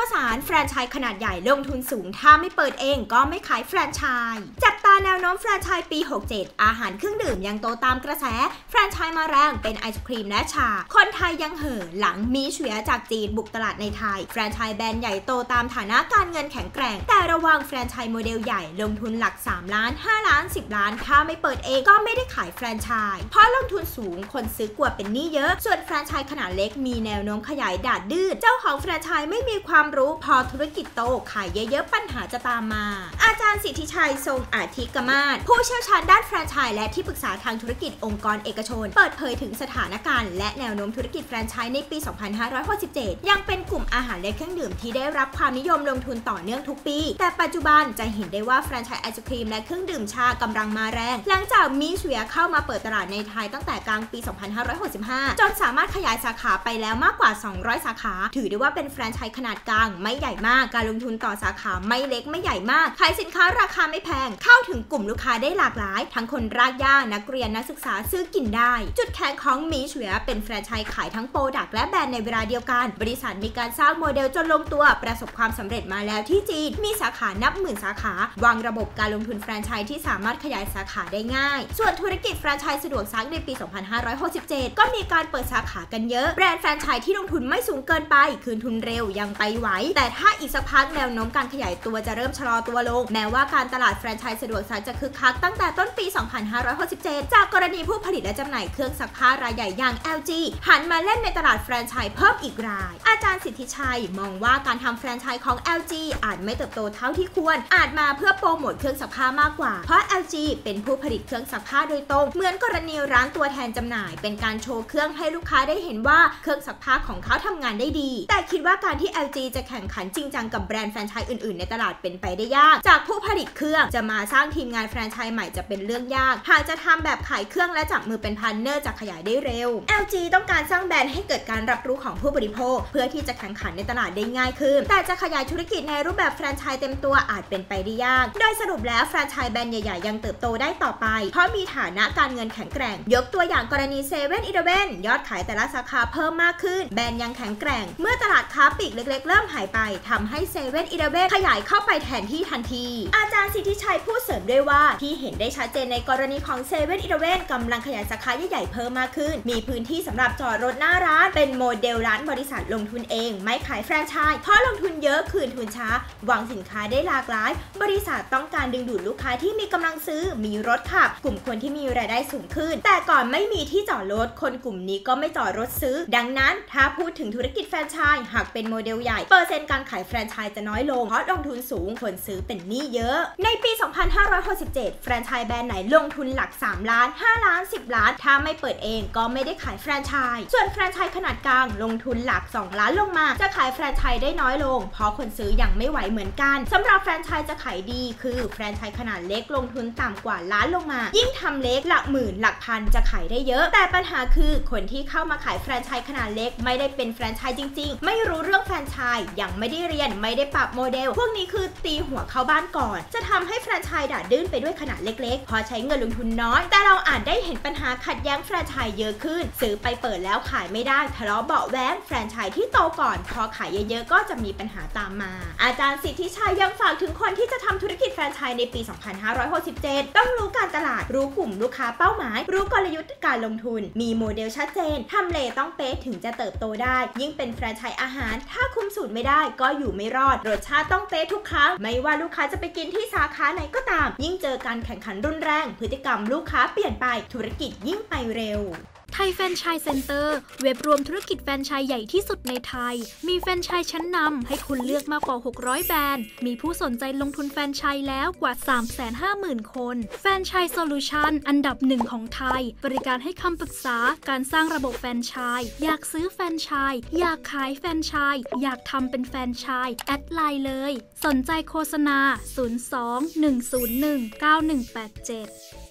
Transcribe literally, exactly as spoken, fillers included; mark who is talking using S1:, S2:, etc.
S1: สานแฟรนไชส์ขนาดใหญ่ลงทุนสูงถ้าไม่เปิดเองก็ไม่ขายแฟรนไชส์จับตาแนวโน้มแฟรนไชส์ปีหกเจ็ดอาหารเครื่องดื่มยังโตตามกระแสแฟรนไชส์มาแรงเป็นไอศครีมและชาคนไทยยังเห่อหลังมีเฉวียจากจีนบุกตลาดในไทยแฟรนไชส์แบรนด์ใหญ่โตตามฐานะการเงินแข็งแกร่งแต่ระวังแฟรนไชส์โมเดลใหญ่ลงทุนหลักสามล้านห้าล้านสิบล้านถ้าไม่เปิดเองก็ไม่ได้ขายแฟรนไชส์เพราะลงทุนสูงคนซื้อกลัวเป็นหนี้เยอะส่วนแฟรนไชส์ขนาดเล็กมีแนวโน้มขยายดาดดื้อเจ้าของแฟรนไชส์ไม่มีความรู้พอธุรกิจโตขายเยอะๆปัญหาจะตามมาอาจารย์สิทธิชัยทรงอาทิกมาศผู้เชี่ยวชาญด้านแฟรนไชส์และที่ปรึกษาทางธุรกิจองค์กรเอกชนเปิดเผยถึงสถานการณ์และแนวโน้มธุรกิจแฟรนไชส์ในปี สองพันห้าร้อยหกสิบเจ็ด ยังเป็นกลุ่มอาหารและเครื่องดื่มที่ได้รับความนิยมลงทุนต่อเนื่องทุกปีแต่ปัจจุบันจะเห็นได้ว่าแฟรนไชส์ไอศครีมและเครื่องดื่มชากำลังมาแรงหลังจากมีเฉวียเข้ามาเปิดตลาดในไทยตั้งแต่กลางปี สองพันห้าร้อยหกสิบห้า จนสามารถขยายสาขาไปแล้วมากกว่าสองร้อยสาขาถือได้ว่าเป็นแฟรนไชส์ขนาดกลางไม่ใหญ่มากการลงทุนต่อสาขาไม่เล็กไม่ใหญ่มากขายสินค้าราคาไม่แพงเข้าถึงกลุ่มลูกค้าได้หลากหลายทั้งคนรากหญ้านักเรียนนักศึกษาซื้อกินได้จุดแข็งของมีเฉวียเป็นแฟรนไชส์ขายทั้งโปรดักต์และแบรนด์ในเวลาเดียวกันบริษัทมีการสร้างโมเดลจนลงตัวประสบความสำเร็จมาแล้วที่จีนมีสาขานับหมื่นสาขาวางระบบการลงทุนแฟรนไชส์ที่สามารถขยายสาขาได้ง่ายส่วนธุรกิจแฟรนไชส์สะดวกซักในปี สองพันห้าร้อยหกสิบเจ็ด ก็มีการเปิดสาขากันเยอะแบรนด์แฟรนไชส์ที่ลงทุนไม่สูงเกินไปคืนทุนเร็วยังไปไหวแต่ถ้าอีกสักพักแนวโน้มการขยายตัวจะเริ่มชะลอตัวลงแม้ว่าการตลาดแฟรนไชส์สะดวกซักจะคึกคักตั้งแต่ต้นปี สองพันห้าร้อยหกสิบเจ็ด จากกรณีผู้ผลิตและจำหน่ายเครื่องซักผ้ารายใหญ่อย่าง แอล จี หันมาเล่นในตลาดแฟรนไชส์เพิ่มอีกรายอาจารย์สิทธิชัยมองว่าการทำแฟรนไชส์ของ แอล จี อาจไม่เติบโตเท่าที่ควรอาจมาเพื่อโปรโมทเครื่องซักผ้ามากกว่าเพราะ แอล จี เป็นผู้ผลิตเครื่องซักผ้าโดยตรงเหมือนกรณีร้านตัวแทนจำหน่ายเป็นการโชว์เครื่องให้ลูกค้าได้เห็นว่าเครื่องซักผ้าของเขาทำงานได้ดีแต่คิดว่าการที่ แอล จี จะแข่งขันจริงจังกับแบรนด์แฟรนไชส์อื่นๆในตลาดเป็นไปได้ยากจากผู้ผลิตเครื่องจะมาสร้างทีมงานแฟรนไชส์ใหม่จะเป็นเรื่องยากหากจะทำแบบขายเครื่องและจับมือเป็นพาร์ทเนอร์จะขยายได้เร็ว แอล จี ต้องการสร้างแบรนด์ให้เกิดการรับรู้ของผู้บริโภคเพื่อที่จะแข่งขันในตลาดได้ง่ายขึ้นแต่จะขยายธุรกิจในรูปแบบแฟรนไชส์เต็มตัวอาจเป็นไปได้ยากโดยสรุปแล้วแฟรนไชส์แบรนด์ใหญ่ๆยังเติบโตได้ต่อไปเพราะมีฐานะการเงินแข็งแกร่งยกตัวอย่างกรณีเซเว่นอีเลฟเว่นยอดขายแต่ละสาขาเพิ่มมากขึ้นแบรนด์ยังแข็งแกร่งเมื่อตลาดค้าปลีกเล็กๆเริ่มหายไปทำให้เซเว่นอีเลฟเว่นขยายเข้าไปแทนที่ทันทีอาจารย์สิทธิชัยพูดเสริมด้วยว่าที่เห็นได้ชัดเจนในกรณีของเซเว่นอีเลฟเว่นกำลังขยายสาขาใหญ่ๆเพิ่มมากขึ้นมีพื้นที่สำหรับจอดรถหน้าร้านเป็นโมเดลร้านบริษัทลงทุนเองไม่ขายแฟรนไชส์เพราะลงทุนเยอะคืนทุนช้าวางสินค้าได้หลากหลายบริษัทต้องการดึงดูดลูกค้าที่มีกำลังซื้อมีรถขับกลุ่มคนที่มีรายได้สูงขึ้นแต่ก่อนไม่มีที่จอดรถคนกลุ่มนี้ก็ไม่จอดรถซื้อดังนั้นถ้าพูดถึงธุรกิจแฟรนไชส์หากเป็นโมเดลใหญ่เปอร์เซ็นต์การขายแฟรนไชส์จะน้อยลงเพราะลงทุนสูงคนซื้อเป็นหนี้เยอะในปี สองพันห้าร้อยหกสิบเจ็ด แฟรนไชส์แบรนด์ไหนลงทุนหลักสามล้านห้าล้านสิบล้านถ้าไม่เปิดเองก็ไม่ได้ขายแฟรนไชส์ส่วนแฟรนไชส์ขนาดกลางลงทุนหลักสองล้านลงมาจะขายแฟรนไชส์ได้น้อยลงเพราะคนซื้อยังไม่ไหวเหมือนกันสำหรับแฟรนไชส์จะขายดีคือแฟรนไชส์ขนาดเล็กลงทุนต่ำกว่าล้านลงมายิ่งทำเล็กหลักหมื่นหลักพันจะขายได้เยอะแต่ปัญหาคือคนที่เข้ามาขายแฟรนไชส์ขนาดเล็กไม่ได้เป็นแฟรนไชส์จริงๆไม่รู้เรื่องแฟรนไชส์ยังไม่ได้เรียนไม่ได้ปรับโมเดลพวกนี้คือตีหัวเข้าบ้านก่อนจะทำให้แฟรนไชส์ด่าดื้นไปด้วยขนาดเล็กๆพอใช้เงินลงทุนน้อยแต่เราอาจได้เห็นปัญหาขัดแย้งแฟรนไชส์เยอะขึ้นซื้อไปเปิดแล้วขายไม่ได้ทะเลาะเบาะแว้งแฟรนไชส์ที่โตก่อนพอขายเยอะๆก็จะมีปัญหาตามมาอาจารย์สิทธิชัยยังฝากถึงคนที่จะทำธุรกิจแฟรนไชส์ในปี สองพันห้าร้อยหกสิบเจ็ด ต้องรู้การตลาดรู้กลุ่มลูกค้าเป้าหมายรู้กลยุทธ์การลงทุนมีโมเดลชัดเจนทำเลต้องเป๊ะถึงจะเติบโตได้ยิ่งเป็นแฟรนไชส์อาหารถ้าคุมสูตรไม่ได้ก็อยู่ไม่รอดรสชาติต้องเป๊ะทุกครั้งไม่ว่าลูกค้าจะไปกินที่สาขาไหนก็ตามยิ่งเจอการแข่งขันรุนแรงพฤติกรรมลูกค้าเปลี่ยนไปธุรกิจยิ่งไปเร็ว
S2: ไทยแฟรนไชส์เซ็นเตอร์เว็บรวมธุรกิจแฟรนไชส์ใหญ่ที่สุดในไทยมีแฟรนไชส์ชั้นนำให้คุณเลือกมากกว่าหกร้อยแบรนด์มีผู้สนใจลงทุนแฟรนไชส์แล้วกว่า สามแสนห้าหมื่น คนแฟรนไชส์โซลูชันอันดับหนึ่งของไทยบริการให้คำปรึกษาการสร้างระบบแฟรนไชส์อยากซื้อแฟรนไชส์อยากขายแฟรนไชส์อยากทำเป็นแฟรนไชส์แอดไลน์เลยสนใจโฆษณาศูนย์ สอง หนึ่ง ศูนย์ หนึ่ง เก้า หนึ่ง แปด เจ็ด